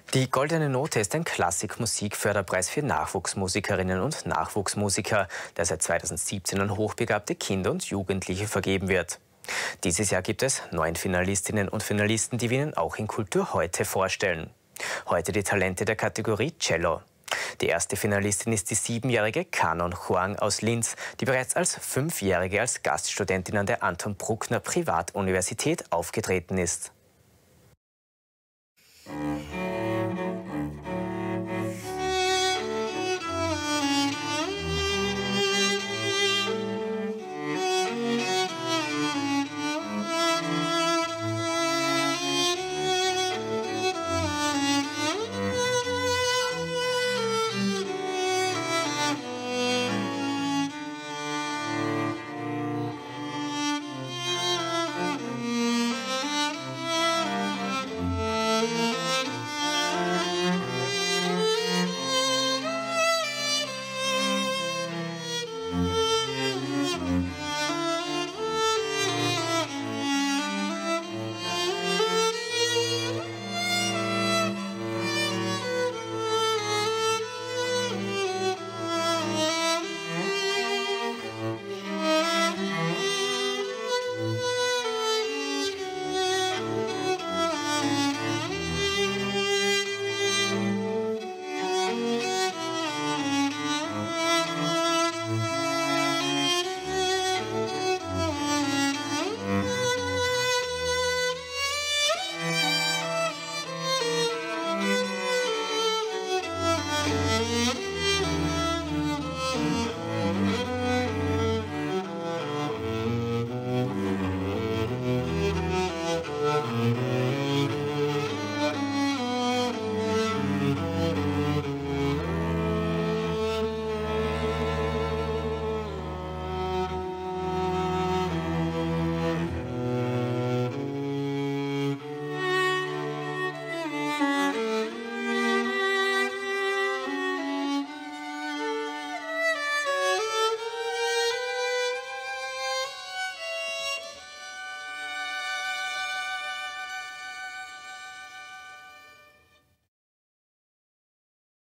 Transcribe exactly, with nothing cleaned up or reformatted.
Die Goldene Note ist ein Klassikmusikförderpreis für Nachwuchsmusikerinnen und Nachwuchsmusiker, der seit zweitausendsiebzehn an hochbegabte Kinder und Jugendliche vergeben wird. Dieses Jahr gibt es neun Finalistinnen und Finalisten, die wir Ihnen auch in Kultur heute vorstellen. Heute die Talente der Kategorie Cello. Die erste Finalistin ist die siebenjährige Kanon Huang aus Linz, die bereits als Fünfjährige als Gaststudentin an der Anton Bruckner Privatuniversität aufgetreten ist.